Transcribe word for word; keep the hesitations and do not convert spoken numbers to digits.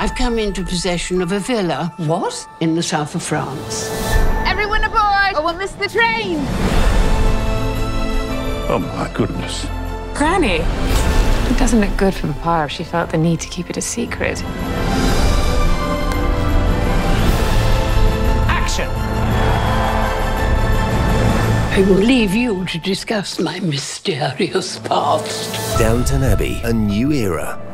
I've come into possession of a villa. What? In the south of France. Everyone aboard, or we'll miss the train. Oh, my goodness. Granny! It doesn't look good for Papa if she felt the need to keep it a secret. Action! I will leave you to discuss my mysterious past. Downton Abbey, a new era.